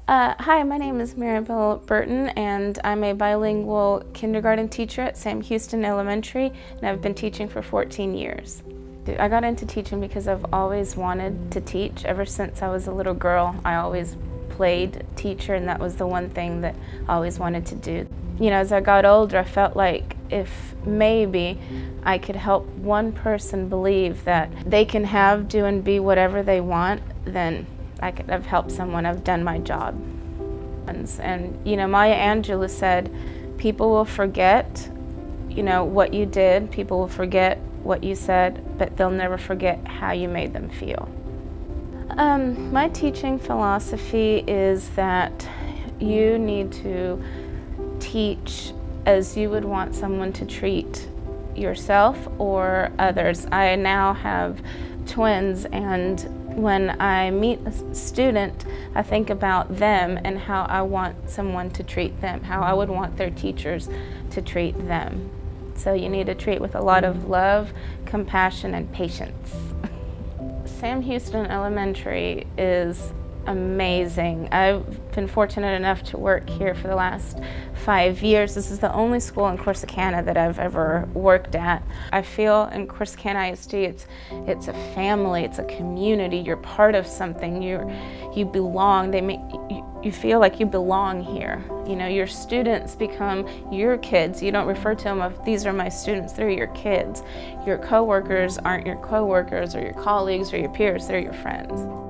Hi, my name is Maribel Burton, and I'm a bilingual kindergarten teacher at Sam Houston Elementary, and I've been teaching for 14 years. I got into teaching because I've always wanted to teach. Ever since I was a little girl, I always played teacher, and that was the one thing that I always wanted to do. You know, as I got older, I felt like if maybe I could help one person believe that they can have, do, and be whatever they want, then I could have helped someone. I've done my job. And you know, Maya Angelou said, people will forget, you know, what you did, people will forget what you said, but they'll never forget how you made them feel. My teaching philosophy is that you need to teach as you would want someone to treat yourself or others. I now have twins, and when I meet a student, I think about them and how I want someone to treat them, how I would want their teachers to treat them. So you need to treat with a lot of love, compassion, and patience. Sam Houston Elementary is amazing. I've been fortunate enough to work here for the last 5 years. This is the only school in Corsicana that I've ever worked at. I feel in Corsicana ISD it's a family, it's a community. You're part of something. You belong. You feel like you belong here. You know, your students become your kids. You don't refer to them as, these are my students, they're your kids. Your coworkers aren't your coworkers or your colleagues or your peers, they're your friends.